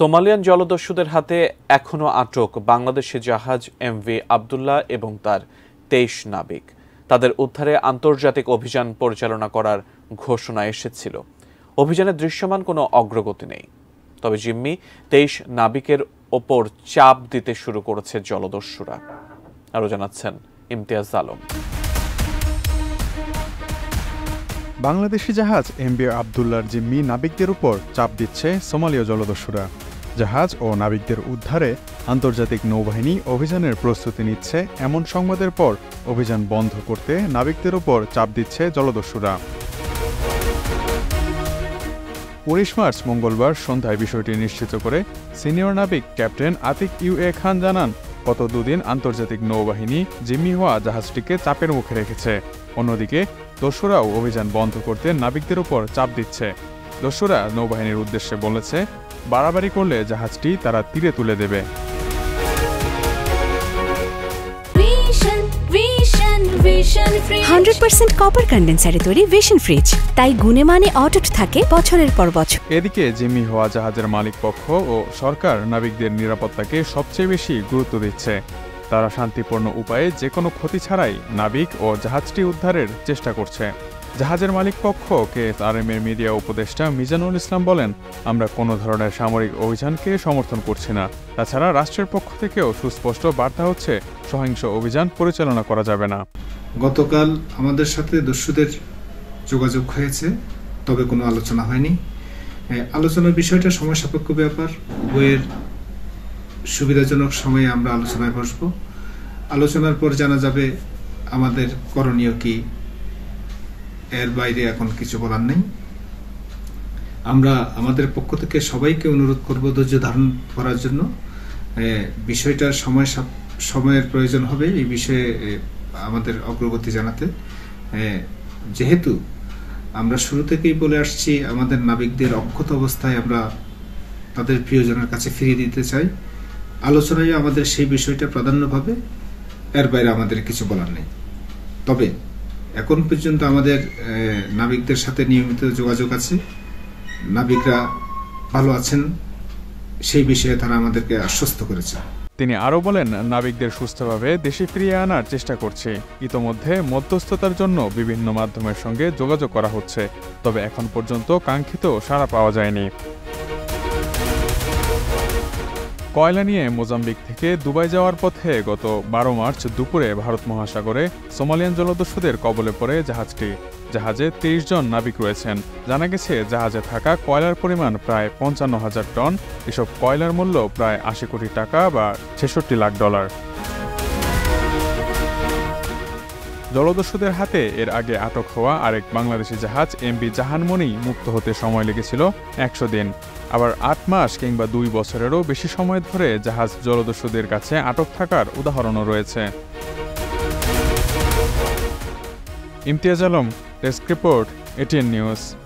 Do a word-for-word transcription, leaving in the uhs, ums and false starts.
Somalian জলদস্যুদের হাতে এখনো আটক বাংলাদেশি জাহাজ এমভি আবদুল্লাহ এবং তার তেইশ নাবিক। তাদের উদ্ধারে আন্তর্জাতিক অভিযান পরিচালনা করার ঘোষণা এসেছিল। অভিযানে দৃশ্যমান কোনো অগ্রগতি নেই, তবে জিম্মি তেইশ নাবিকের ওপর চাপ দিতে শুরু করেছে জলদস্যুরা। আরো জানাচ্ছেন ইমতিয়াজ আলম। বাংলাদেশি জাহাজ এমভি আবদুল্লাহর জিম্মি নাবিকদের উপর চাপ দিচ্ছে সোমালীয় জলদস্যুরা। জাহাজ ও নাবিকদের উদ্ধারে আন্তর্জাতিক নৌবাহিনী অভিযানের প্রস্তুতি নিচ্ছে এমন সংবাদের পর অভিযান বন্ধ করতে নাবিকদের উপর চাপ দিচ্ছে জলদস্যুরা। উনিশ মার্চ মঙ্গলবার সন্ধ্যায় বিষয়টি নিশ্চিত করে সিনিয়র নাবিক captain Atiq U A Khan জানান, গত দুদিন আন্তর্জাতিক নৌবাহিনী জিম্মি হওয়া জাহাজটিকে চাপের মুখে রেখেছে। অন্যদিকে দস্যুরাও অভিযান বন্ধ করতে নাবিকদের উপর চাপ দিচ্ছে। দস্যুরা নৌবাহিনীর উদ্দেশ্যে বলেছে, বাড়াবাড়ি করলে জাহাজটি তারা তীরে তুলে দেবে। হান্ড্রেড পার্সেন্ট কপার কন্ডেন্সারে তৈরি ভিশন ফ্রিজ, তাই গুণে মানে অটুট থাকে বছরের পর বছর। এদিকে জিম্মি হওয়া জাহাজের মালিক পক্ষ ও সরকার নাবিকদের নিরাপত্তাকে সবচেয়ে বেশি গুরুত্ব দিচ্ছে। তারা শান্তিপূর্ণ উপায়ে যে কোনো ক্ষতি ছাড়াই নাবিক ও জাহাজটি উদ্ধারের চেষ্টা করছে। জাহাজের মালিক পক্ষ কেএসআরএম এর মিডিয়া উপদেষ্টা মিজানুল ইসলাম বলেন, আমরা কোনো ধরনের সামরিক অভিযানকে সমর্থন করছি না। তাছাড়া রাষ্ট্রের পক্ষ থেকেও সুস্পষ্ট বার্তা হচ্ছে, সহিংস অভিযান পরিচালনা করা যাবে না। গতকাল আমাদের সাথে দস্যুদের যোগাযোগ হয়েছে, তবে কোনো আলোচনা হয়নি। আলোচনার বিষয়টা সময় সাপেক্ষ ব্যাপার, উভয়ের সুবিধাজনক সময়ে আমরা আলোচনায় বসব। আলোচনার পর জানা যাবে আমাদের করণীয় কি। এর বাইরে এখন কিছু বলার নেই। আমরা আমাদের পক্ষ থেকে সবাইকে অনুরোধ করব ধৈর্য ধারণ করার জন্য। বিষয়টার সময় সময়ের প্রয়োজন হবে এই বিষয়ে আমাদের অগ্রগতি জানাতে। যেহেতু আমরা শুরু থেকেই বলে আসছি, আমাদের নাবিকদের অক্ষত অবস্থায় আমরা তাদের প্রিয়জনের কাছে ফিরিয়ে দিতে চাই। আলোচনায় আমাদের সেই বিষয়টা প্রাধান্য পাবে। এর বাইরে আমাদের কিছু বলার নেই। তবে এখন পর্যন্ত আমাদের নাবিকদের সাথে নিয়মিত যোগাযোগ আছে, নাবিকরা ভালো আছেন, সেই বিষয়ে তারা আমাদেরকে আশ্বস্ত করেছে। তিনি আরও বলেন, নাবিকদের সুস্থভাবে দেশে ফিরিয়ে আনার চেষ্টা করছে। ইতোমধ্যে মধ্যস্থতার জন্য বিভিন্ন মাধ্যমের সঙ্গে যোগাযোগ করা হচ্ছে, তবে এখন পর্যন্ত কাঙ্ক্ষিত সাড়া পাওয়া যায়নি। কয়লা নিয়ে মোজাম্বিক থেকে দুবাই যাওয়ার পথে গত বারো মার্চ দুপুরে ভারত মহাসাগরে সোমালিয়ান জলদস্যুদের কবলে পড়ে জাহাজটি। জাহাজে তেইশ জন নাবিক রয়েছেন। জানা গেছে, জাহাজে থাকা কয়লার পরিমাণ প্রায় পঞ্চান্ন হাজার টন। এসব কয়লার মূল্য প্রায় আশি কোটি টাকা বা ছেষট্টি লাখ ডলার। জলদস্যুদের হাতে এর আগে আটক হওয়া আরেক বাংলাদেশি জাহাজ এমভি জাহানমণি মুক্ত হতে সময় লেগেছিল একশো দিন। আবার আট মাস কিংবা দুই বছরেরও বেশি সময় ধরে জাহাজ জলদস্যুদের কাছে আটক থাকার উদাহরণও রয়েছে। Imtiaz Alam, desk report, ATN news.